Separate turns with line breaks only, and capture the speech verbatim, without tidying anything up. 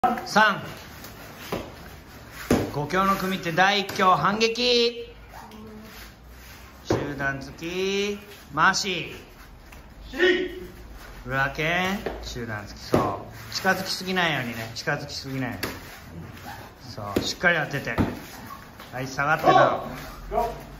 さん五強の組って第一強反撃、集団突き回し裏剣集団突き、そう近づきすぎないようにね、近づきすぎないように、そうしっかり当てて、はい下がってた。